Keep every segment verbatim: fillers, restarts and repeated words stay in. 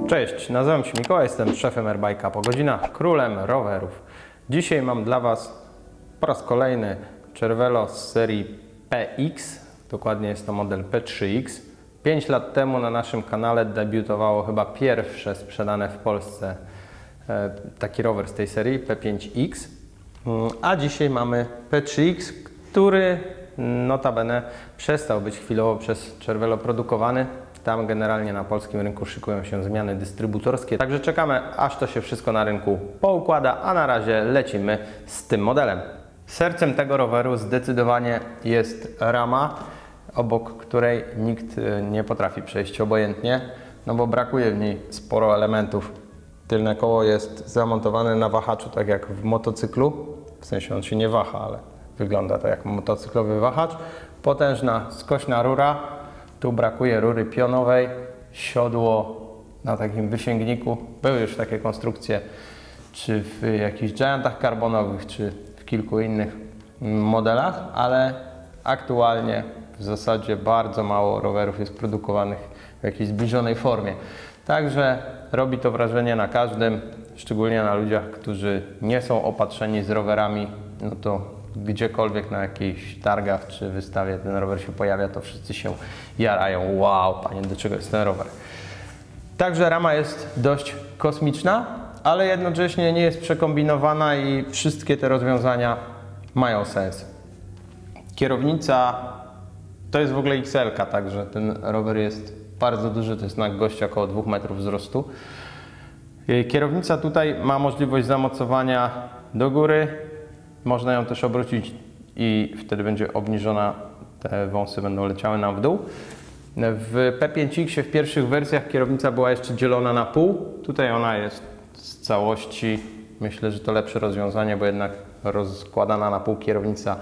Cześć, nazywam się Mikołaj, jestem szefem Airbike'a po godzinach, królem rowerów. Dzisiaj mam dla Was po raz kolejny Cervelo z serii P X, dokładnie jest to model P trzy X. pięć lat temu na naszym kanale debiutowało chyba pierwsze sprzedane w Polsce e, taki rower z tej serii P pięć X. A dzisiaj mamy P trzy X, który notabene przestał być chwilowo przez Cervelo produkowany. Tam generalnie na polskim rynku szykują się zmiany dystrybutorskie, także czekamy, aż to się wszystko na rynku poukłada, a na razie lecimy z tym modelem. Sercem tego roweru zdecydowanie jest rama, obok której nikt nie potrafi przejść obojętnie, no bo brakuje w niej sporo elementów. Tylne koło jest zamontowane na wahaczu, tak jak w motocyklu, w sensie on się nie waha, ale wygląda to jak motocyklowy wahacz. Potężna skośna rura. Tu brakuje rury pionowej, siodło na takim wysięgniku. Były już takie konstrukcje, czy w jakichś Giantach karbonowych, czy w kilku innych modelach, ale aktualnie w zasadzie bardzo mało rowerów jest produkowanych w jakiejś zbliżonej formie. Także robi to wrażenie na każdym, szczególnie na ludziach, którzy nie są opatrzeni z rowerami, no to gdziekolwiek na jakichś targach czy wystawie ten rower się pojawia, to wszyscy się jarają. Wow, panie, do czego jest ten rower? Także rama jest dość kosmiczna, ale jednocześnie nie jest przekombinowana i wszystkie te rozwiązania mają sens. Kierownica to jest w ogóle X L-ka, także ten rower jest bardzo duży, to jest na gościa około dwóch metrów wzrostu. Kierownica tutaj ma możliwość zamocowania do góry. Można ją też obrócić i wtedy będzie obniżona, te wąsy będą leciały nam w dół. W P pięć X w pierwszych wersjach kierownica była jeszcze dzielona na pół. Tutaj ona jest z całości, myślę, że to lepsze rozwiązanie, bo jednak rozkładana na pół kierownica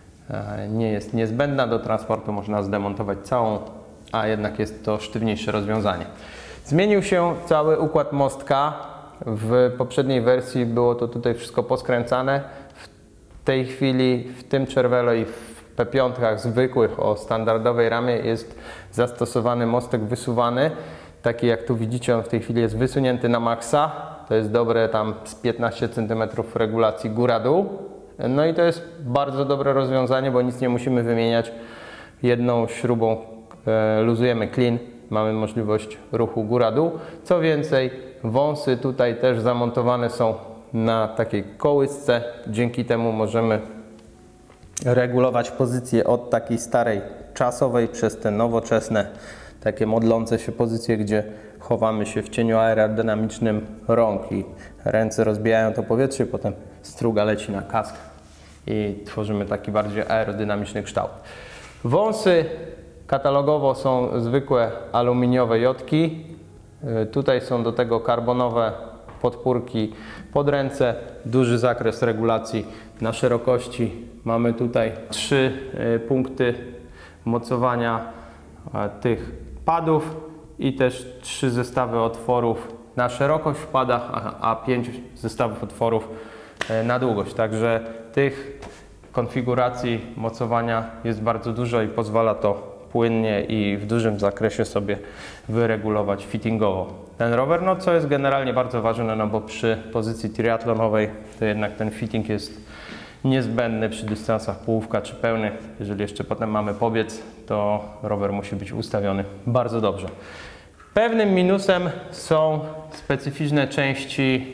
nie jest niezbędna do transportu. Można zdemontować całą, a jednak jest to sztywniejsze rozwiązanie. Zmienił się cały układ mostka. W poprzedniej wersji było to tutaj wszystko poskręcane. W tej chwili w tym Cervelo i w P pięć zwykłych o standardowej ramie jest zastosowany mostek wysuwany. Taki jak tu widzicie, on w tej chwili jest wysunięty na maksa. To jest dobre tam z piętnaście centymetrów regulacji góra-dół. No i to jest bardzo dobre rozwiązanie, bo nic nie musimy wymieniać. Jedną śrubą e, luzujemy klin. Mamy możliwość ruchu góra-dół. Co więcej, wąsy tutaj też zamontowane są na takiej kołysce. Dzięki temu możemy regulować pozycję od takiej starej czasowej przez te nowoczesne, takie modlące się pozycje, gdzie chowamy się w cieniu aerodynamicznym rąk i ręce rozbijają to powietrze, potem struga leci na kask i tworzymy taki bardziej aerodynamiczny kształt. Wąsy katalogowo są zwykłe aluminiowe jotki. Tutaj są do tego karbonowe podpórki pod ręce, duży zakres regulacji na szerokości. Mamy tutaj trzy punkty mocowania tych padów i też trzy zestawy otworów na szerokość w padach, a pięć zestawów otworów na długość. Także tych konfiguracji mocowania jest bardzo dużo i pozwala to płynnie i w dużym zakresie sobie wyregulować fittingowo ten rower, no co jest generalnie bardzo ważne, no bo przy pozycji triatlonowej to jednak ten fitting jest niezbędny przy dystansach połówka czy pełnych. Jeżeli jeszcze potem mamy pobiec, to rower musi być ustawiony bardzo dobrze. Pewnym minusem są specyficzne części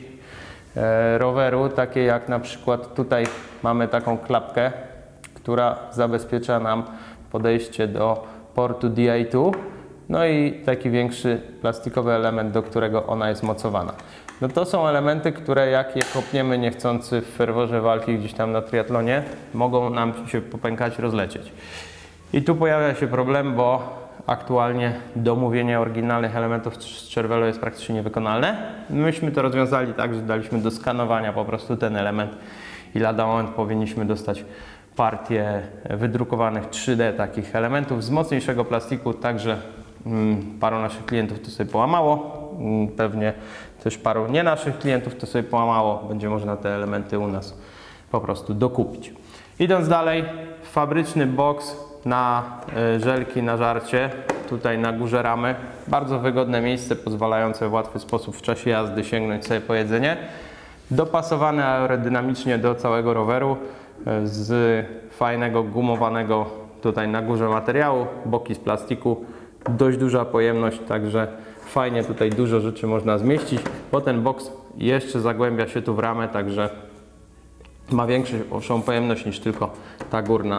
e, roweru, takie jak na przykład tutaj mamy taką klapkę, która zabezpiecza nam podejście do portu D I dwa, no i taki większy plastikowy element, do którego ona jest mocowana. No to są elementy, które jak je kopniemy niechcący w ferworze walki gdzieś tam na triatlonie, mogą nam się popękać, rozlecieć. I tu pojawia się problem, bo aktualnie domówienie oryginalnych elementów z Cervelo jest praktycznie niewykonalne. Myśmy to rozwiązali tak, że daliśmy do skanowania po prostu ten element i lada moment powinniśmy dostać partię wydrukowanych trzy D takich elementów z mocniejszego plastiku, także mm, paru naszych klientów to sobie połamało, mm, pewnie też paru nie naszych klientów to sobie połamało, będzie można te elementy u nas po prostu dokupić. Idąc dalej, fabryczny boks na y, żelki na żarcie. tutaj na górze ramy. Bardzo wygodne miejsce, pozwalające w łatwy sposób w czasie jazdy sięgnąć sobie po jedzenie. Dopasowane aerodynamicznie do całego roweru z fajnego gumowanego tutaj na górze materiału, boki z plastiku. Dość duża pojemność, także fajnie tutaj dużo rzeczy można zmieścić, bo ten boks jeszcze zagłębia się tu w ramę, także ma większą pojemność niż tylko ta górna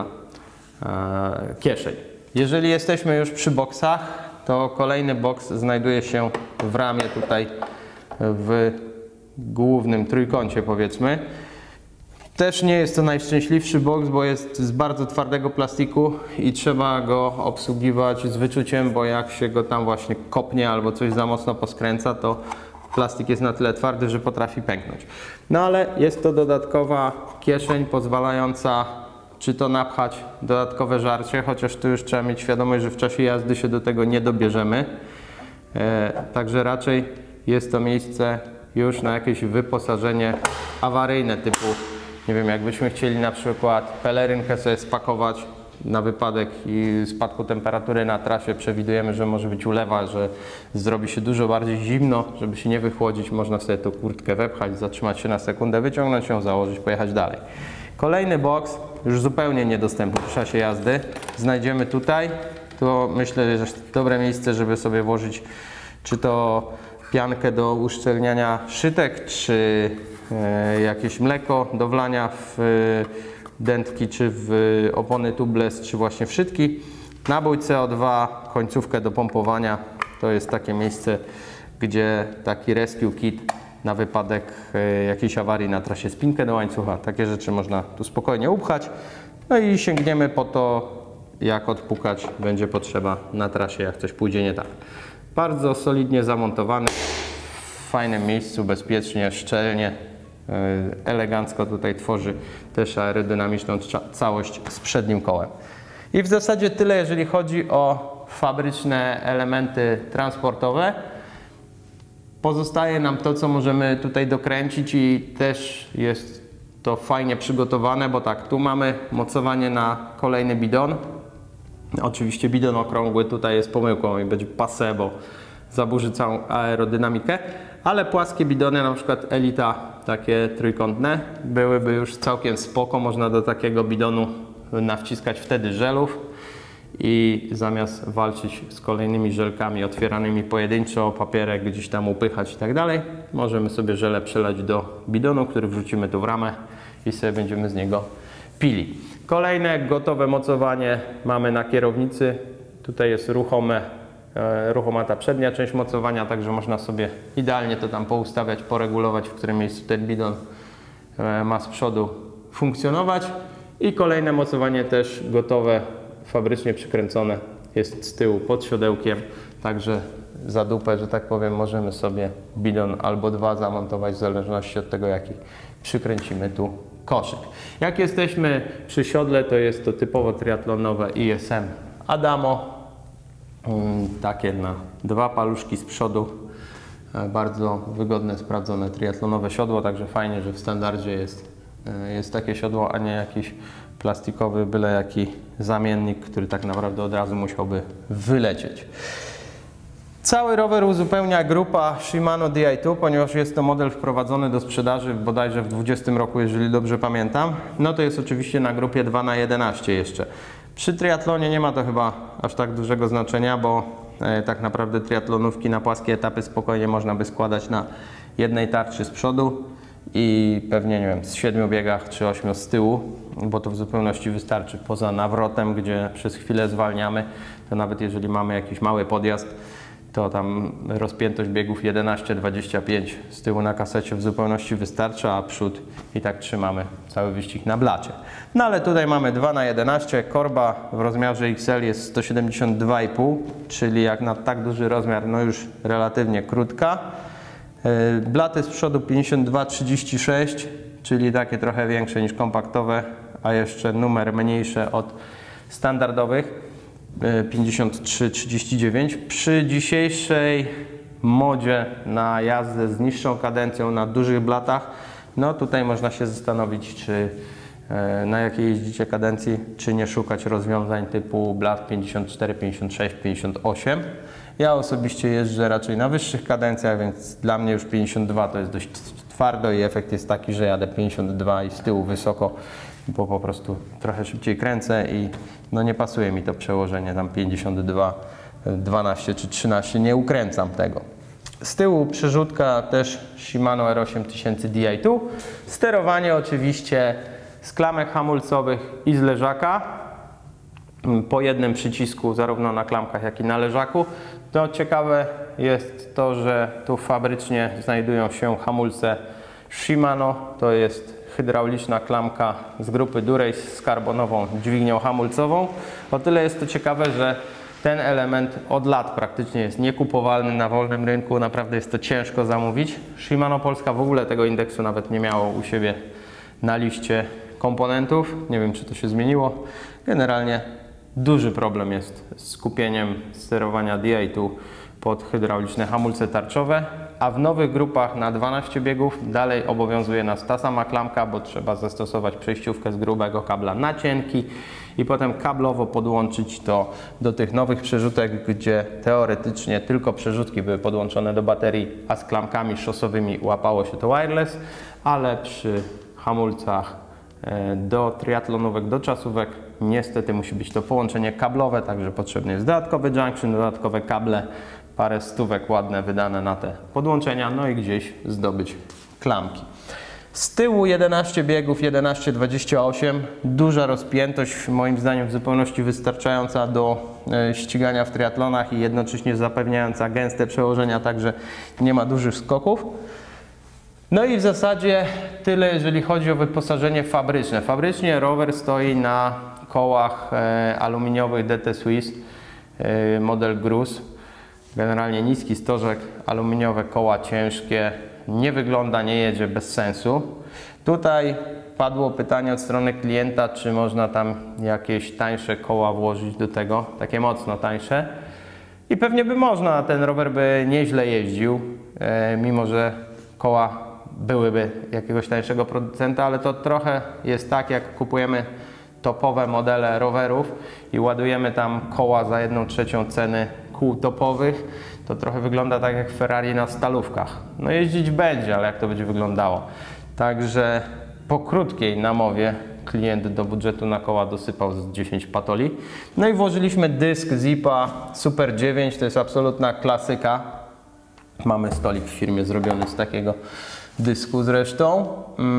e, kieszeń. Jeżeli jesteśmy już przy boksach, to kolejny boks znajduje się w ramie tutaj w głównym trójkącie, powiedzmy. Też nie jest to najszczęśliwszy boks, bo jest z bardzo twardego plastiku i trzeba go obsługiwać z wyczuciem, bo jak się go tam właśnie kopnie albo coś za mocno poskręca, to plastik jest na tyle twardy, że potrafi pęknąć. No ale jest to dodatkowa kieszeń pozwalająca czy to napchać dodatkowe żarcie, chociaż tu już trzeba mieć świadomość, że w czasie jazdy się do tego nie dobierzemy. E, także raczej jest to miejsce już na jakieś wyposażenie awaryjne typu, nie wiem, jakbyśmy chcieli na przykład pelerynkę sobie spakować na wypadek i spadku temperatury na trasie, przewidujemy, że może być ulewa, że zrobi się dużo bardziej zimno, żeby się nie wychłodzić, można sobie tą kurtkę wepchać, zatrzymać się na sekundę, wyciągnąć ją, założyć, pojechać dalej. Kolejny boks, już zupełnie niedostępny w czasie jazdy, znajdziemy tutaj. To myślę, że jest dobre miejsce, żeby sobie włożyć czy to piankę do uszczelniania szytek, czy e, jakieś mleko do wlania w e, dętki, czy w opony tubeless, czy właśnie w szytki. Nabój C O dwa, końcówkę do pompowania. To jest takie miejsce, gdzie taki rescue kit na wypadek e, jakiejś awarii na trasie, spinkę do łańcucha. Takie rzeczy można tu spokojnie upchać. No i sięgniemy po to, jak odpukać będzie potrzeba na trasie, jak coś pójdzie nie tak. Bardzo solidnie zamontowany, w fajnym miejscu, bezpiecznie, szczelnie, elegancko tutaj tworzy też aerodynamiczną całość z przednim kołem. I w zasadzie tyle, jeżeli chodzi o fabryczne elementy transportowe. Pozostaje nam to, co możemy tutaj dokręcić i też jest to fajnie przygotowane, bo tak, tu mamy mocowanie na kolejny bidon. Oczywiście bidon okrągły tutaj jest pomyłką i będzie passé, bo zaburzy całą aerodynamikę, ale płaskie bidony, na przykład Elita, takie trójkątne, byłyby już całkiem spoko. Można do takiego bidonu nawciskać wtedy żelów i zamiast walczyć z kolejnymi żelkami otwieranymi pojedynczo, papierek gdzieś tam upychać i tak dalej, możemy sobie żele przelać do bidonu, który wrzucimy tu w ramę i sobie będziemy z niego pili. Kolejne gotowe mocowanie mamy na kierownicy. Tutaj jest ruchome, e, ruchoma ta przednia część mocowania, także można sobie idealnie to tam poustawiać, poregulować, w którym miejscu ten bidon e, ma z przodu funkcjonować. I kolejne mocowanie też gotowe, fabrycznie przykręcone, jest z tyłu pod siodełkiem, także za dupę, że tak powiem, możemy sobie bidon albo dwa zamontować w zależności od tego, jaki przykręcimy tu koszyk. Jak jesteśmy przy siodle, to jest to typowo triatlonowe I S M Adamo, takie na dwa paluszki z przodu, bardzo wygodne, sprawdzone triatlonowe siodło, także fajnie, że w standardzie jest, jest takie siodło, a nie jakiś plastikowy, byle jaki zamiennik, który tak naprawdę od razu musiałby wylecieć. Cały rower uzupełnia grupa Shimano D I dwa, ponieważ jest to model wprowadzony do sprzedaży bodajże w dwudziestym roku, jeżeli dobrze pamiętam. No to jest oczywiście na grupie dwa na jedenaście jeszcze. Przy triatlonie nie ma to chyba aż tak dużego znaczenia, bo e, tak naprawdę triatlonówki na płaskie etapy spokojnie można by składać na jednej tarczy z przodu i pewnie, nie wiem, z siedmiu biegach czy ośmiu z tyłu, bo to w zupełności wystarczy. Poza nawrotem, gdzie przez chwilę zwalniamy, to nawet jeżeli mamy jakiś mały podjazd, to tam rozpiętość biegów jedenaście dwadzieścia pięć z tyłu na kasecie w zupełności wystarcza, a przód i tak trzymamy cały wyścig na blacie. No ale tutaj mamy dwa na jedenaście, korba w rozmiarze X L jest sto siedemdziesiąt dwa i pół, czyli jak na tak duży rozmiar, no już relatywnie krótka. Blaty z przodu pięćdziesiąt dwa trzydzieści sześć, czyli takie trochę większe niż kompaktowe, a jeszcze numer mniejsze od standardowych. pięćdziesiąt trzy trzydzieści dziewięć. Przy dzisiejszej modzie na jazdę z niższą kadencją, na dużych blatach, no tutaj można się zastanowić, czy na jakiej jeździcie kadencji, czy nie szukać rozwiązań typu blat pięćdziesiąt cztery, pięćdziesiąt sześć, pięćdziesiąt osiem. Ja osobiście jeżdżę raczej na wyższych kadencjach, więc dla mnie już pięćdziesiąt dwa to jest dość twardo i efekt jest taki, że jadę pięćdziesiąt dwa i z tyłu wysoko, bo po prostu trochę szybciej kręcę i no nie pasuje mi to przełożenie tam pięćdziesiąt dwa, dwanaście czy trzynaście, nie ukręcam tego. Z tyłu przerzutka też Shimano R osiem tysięcy D I dwa. Sterowanie oczywiście z klamek hamulcowych i z leżaka. Po jednym przycisku zarówno na klamkach, jak i na leżaku. To ciekawe jest to, że tu fabrycznie znajdują się hamulce Shimano. To jest hydrauliczna klamka z grupy Dura-Ace z karbonową dźwignią hamulcową. O tyle jest to ciekawe, że ten element od lat praktycznie jest niekupowalny na wolnym rynku. Naprawdę jest to ciężko zamówić. Shimano Polska w ogóle tego indeksu nawet nie miało u siebie na liście komponentów. Nie wiem, czy to się zmieniło. Generalnie duży problem jest z skupieniem sterowania D I dwa pod hydrauliczne hamulce tarczowe, a w nowych grupach na dwanaście biegów dalej obowiązuje nas ta sama klamka, bo trzeba zastosować przejściówkę z grubego kabla na cienki i potem kablowo podłączyć to do tych nowych przerzutek, gdzie teoretycznie tylko przerzutki były podłączone do baterii, a z klamkami szosowymi łapało się to wireless, ale przy hamulcach do triatlonówek, do czasówek niestety musi być to połączenie kablowe, także potrzebny jest dodatkowy junction, dodatkowe kable, parę stówek ładne wydane na te podłączenia, no i gdzieś zdobyć klamki. Z tyłu jedenaście biegów, jedenaście dwadzieścia osiem, duża rozpiętość, moim zdaniem w zupełności wystarczająca do ścigania w triatlonach i jednocześnie zapewniająca gęste przełożenia, także nie ma dużych skoków. No i w zasadzie tyle, jeżeli chodzi o wyposażenie fabryczne. Fabrycznie rower stoi na kołach e, aluminiowych D T Swiss, e, model Gruz. Generalnie niski stożek, aluminiowe koła ciężkie, nie wygląda, nie jedzie, bez sensu. Tutaj padło pytanie od strony klienta, czy można tam jakieś tańsze koła włożyć do tego, takie mocno tańsze. I pewnie by można, ten rower by nieźle jeździł, e, mimo że koła byłyby jakiegoś tańszego producenta, ale to trochę jest tak, jak kupujemy topowe modele rowerów i ładujemy tam koła za jedną trzecią ceny kół topowych, to trochę wygląda tak jak Ferrari na stalówkach. No jeździć będzie, ale jak to będzie wyglądało. Także po krótkiej namowie klient do budżetu na koła dosypał z dziesięć patoli. No i włożyliśmy dysk Zipa Super dziewięć, to jest absolutna klasyka. Mamy stolik w firmie zrobiony z takiego dysku zresztą.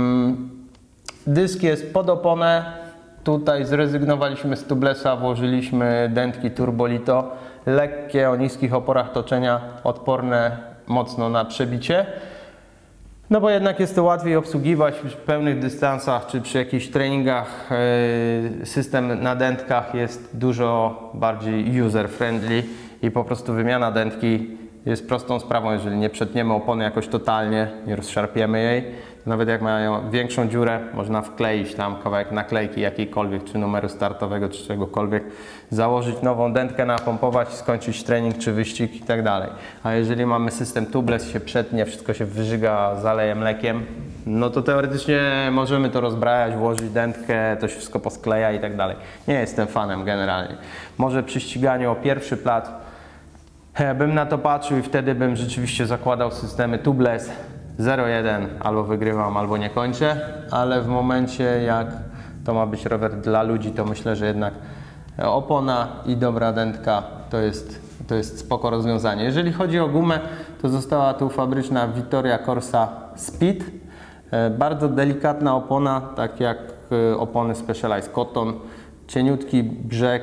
Dysk jest pod oponę. Tutaj zrezygnowaliśmy z tubelessa, włożyliśmy dętki Turbolito. Lekkie, o niskich oporach toczenia, odporne mocno na przebicie. No bo jednak jest to łatwiej obsługiwać przy pełnych dystansach, czy przy jakichś treningach. System na dętkach jest dużo bardziej user-friendly i po prostu wymiana dętki jest prostą sprawą, jeżeli nie przetniemy opony jakoś totalnie, nie rozszarpiemy jej. Nawet jak mają większą dziurę, można wkleić tam kawałek naklejki jakiejkolwiek, czy numeru startowego, czy czegokolwiek, założyć nową dętkę, napompować, skończyć trening, czy wyścig i tak dalej. A jeżeli mamy system tubeless, się przetnie, wszystko się wyżyga, zaleje mlekiem, no to teoretycznie możemy to rozbrajać, włożyć dętkę, to się wszystko poskleja i tak dalej. Nie jestem fanem generalnie. Może przy ściganiu o pierwszy plat bym na to patrzył i wtedy bym rzeczywiście zakładał systemy tubeless zero jeden, albo wygrywam, albo nie kończę, ale w momencie jak to ma być rower dla ludzi, to myślę, że jednak opona i dobra dętka to jest, to jest spoko rozwiązanie. Jeżeli chodzi o gumę, to została tu fabryczna Vittoria Corsa Speed. Bardzo delikatna opona, tak jak opony Specialized Cotton. Cieniutki brzeg,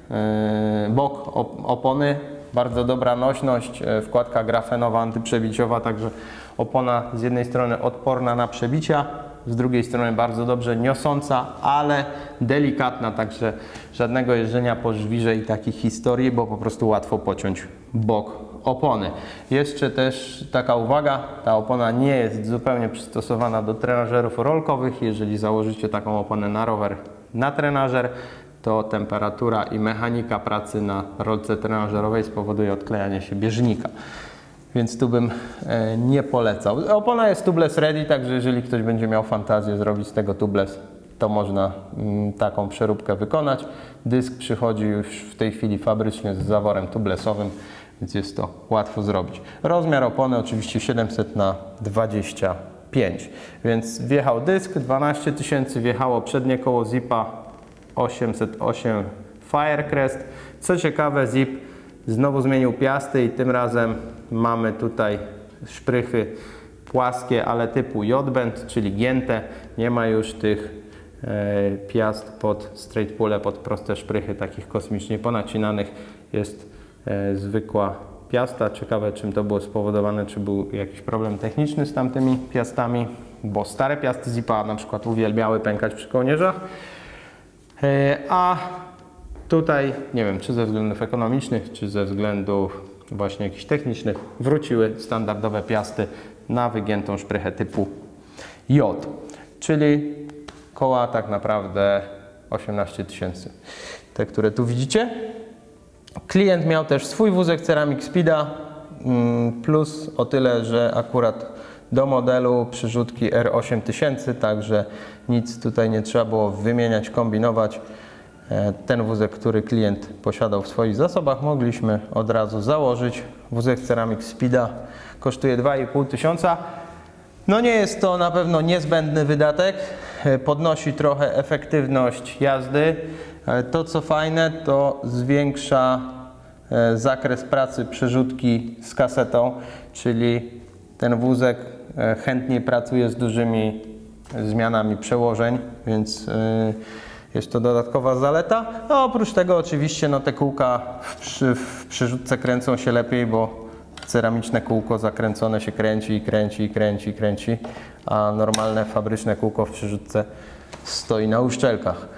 bok opony. Bardzo dobra nośność, wkładka grafenowa, antyprzebiciowa, także opona z jednej strony odporna na przebicia, z drugiej strony bardzo dobrze niosąca, ale delikatna, także żadnego jeżdżenia po żwirze i takich historii, bo po prostu łatwo pociąć bok opony. Jeszcze też taka uwaga, ta opona nie jest zupełnie przystosowana do trenażerów rolkowych. Jeżeli założycie taką oponę na rower, na trenażer, to temperatura i mechanika pracy na rolce trenażerowej spowoduje odklejanie się bieżnika. Więc tu bym nie polecał. Opona jest tubeless ready, także jeżeli ktoś będzie miał fantazję zrobić z tego tubeless, to można mm, taką przeróbkę wykonać. Dysk przychodzi już w tej chwili fabrycznie z zaworem tubelessowym, więc jest to łatwo zrobić. Rozmiar opony oczywiście siedemset na dwadzieścia pięć, więc wjechał dysk dwanaście tysięcy, wjechało przednie koło zipa osiemset osiem Firecrest. Co ciekawe, zip znowu zmienił piasty i tym razem mamy tutaj szprychy płaskie, ale typu J-bend, czyli gięte. Nie ma już tych e, piast pod straight pulle, pod proste szprychy, takich kosmicznie ponacinanych. Jest e, zwykła piasta. Ciekawe, czym to było spowodowane, czy był jakiś problem techniczny z tamtymi piastami, bo stare piasty zipa na przykład uwielbiały pękać przy kołnierzach. E, a tutaj, nie wiem, czy ze względów ekonomicznych, czy ze względów właśnie jakichś technicznych, wróciły standardowe piasty na wygiętą szprychę typu J, czyli koła tak naprawdę osiemnaście tysięcy. Te, które tu widzicie. Klient miał też swój wózek Ceramic Speeda, plus o tyle, że akurat do modelu przyrzutki R osiem tysięcy, także nic tutaj nie trzeba było wymieniać, kombinować. Ten wózek, który klient posiadał w swoich zasobach, mogliśmy od razu założyć. Wózek Ceramic Speeda kosztuje dwa i pół tysiąca. No nie jest to na pewno niezbędny wydatek. Podnosi trochę efektywność jazdy. To co fajne, to zwiększa zakres pracy przerzutki z kasetą, czyli ten wózek chętnie pracuje z dużymi zmianami przełożeń, więc jest to dodatkowa zaleta. A oprócz tego oczywiście no, te kółka w, przy, w przerzutce kręcą się lepiej, bo ceramiczne kółko zakręcone się kręci i kręci i kręci i kręci, a normalne fabryczne kółko w przerzutce stoi na uszczelkach.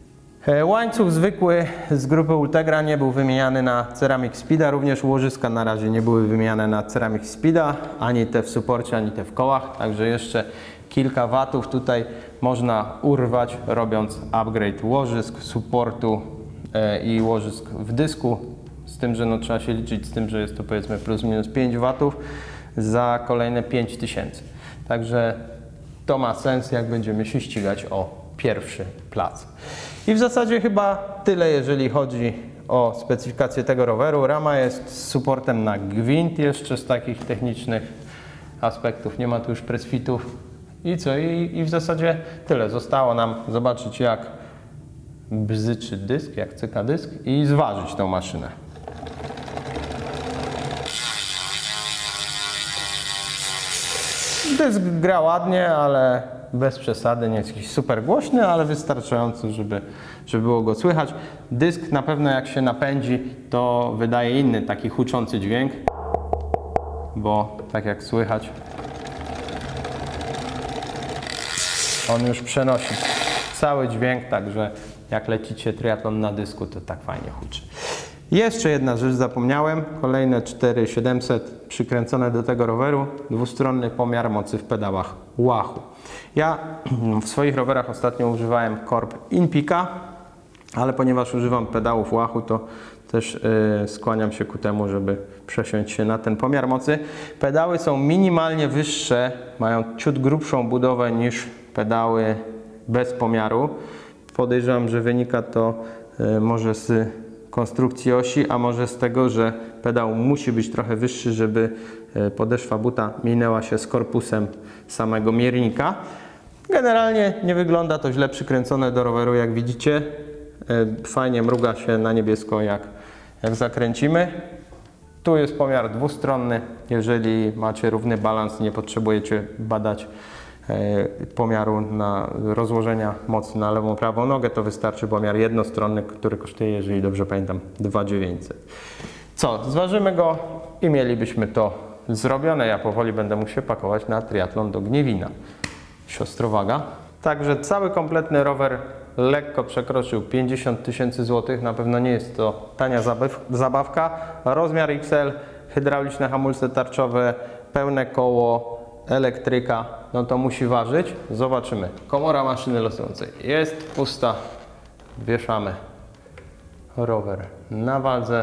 Łańcuch zwykły z grupy Ultegra nie był wymieniany na Ceramic Speeda, również łożyska na razie nie były wymieniane na Ceramic Speeda, ani te w suporcie, ani te w kołach, także jeszcze kilka watów tutaj można urwać, robiąc upgrade łożysk, supportu i łożysk w dysku, z tym, że no, trzeba się liczyć z tym, że jest to powiedzmy plus minus pięć watów za kolejne pięć tysięcy. Także to ma sens, jak będziemy się ścigać o pierwszy plac. I w zasadzie chyba tyle, jeżeli chodzi o specyfikację tego roweru. Rama jest z supportem na gwint jeszcze z takich technicznych aspektów. Nie ma tu już pressfitów. I co? I, I w zasadzie tyle. Zostało nam zobaczyć, jak bzyczy dysk, jak cyka dysk i zważyć tą maszynę. Dysk gra ładnie, ale bez przesady, nie jest jakiś super głośny, ale wystarczająco, żeby, żeby było go słychać. Dysk na pewno jak się napędzi, to wydaje inny taki huczący dźwięk, bo tak jak słychać, on już przenosi cały dźwięk, także jak lecicie triatlon na dysku, to tak fajnie huczy. Jeszcze jedna rzecz zapomniałem, kolejne cztery tysiące siedemset przykręcone do tego roweru, dwustronny pomiar mocy w pedałach Wahoo. Ja w swoich rowerach ostatnio używałem korb Inpika, ale ponieważ używam pedałów Wahoo, to też yy, skłaniam się ku temu, żeby przesiąść się na ten pomiar mocy. Pedały są minimalnie wyższe, mają ciut grubszą budowę niż pedały bez pomiaru. Podejrzewam, że wynika to yy, może z konstrukcji osi, a może z tego, że pedał musi być trochę wyższy, żeby podeszwa buta minęła się z korpusem samego miernika. Generalnie nie wygląda to źle przykręcone do roweru, jak widzicie. Fajnie mruga się na niebiesko, jak, jak zakręcimy. Tu jest pomiar dwustronny. Jeżeli macie równy balans, nie potrzebujecie badać pomiaru na rozłożenia mocy na lewą, prawą nogę, to wystarczy pomiar jednostronny, który kosztuje, jeżeli dobrze pamiętam, dwa tysiące dziewięćset. Co? Zważymy go i mielibyśmy to zrobione. Ja powoli będę mógł się pakować na triatlon do Gniewina. Siostrowaga. Także cały kompletny rower lekko przekroczył pięćdziesiąt tysięcy złotych. Na pewno nie jest to tania zabawka. Rozmiar X L, hydrauliczne hamulce tarczowe, pełne koło, elektryka, no to musi ważyć. Zobaczymy. Komora maszyny losującej jest pusta. Wieszamy rower na wadze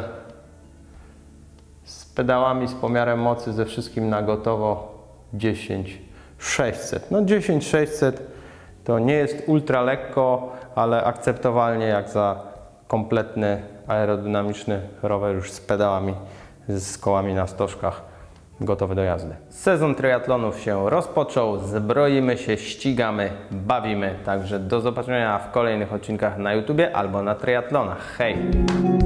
z pedałami, z pomiarem mocy, ze wszystkim na gotowo dziesięć tysięcy sześćset. No dziesięć tysięcy sześćset To nie jest ultra lekko, ale akceptowalnie jak za kompletny aerodynamiczny rower już z pedałami, z kołami na stożkach, gotowy do jazdy. Sezon triatlonów się rozpoczął, zbroimy się, ścigamy, bawimy. Także do zobaczenia w kolejnych odcinkach na YouTubie albo na triatlonach. Hej!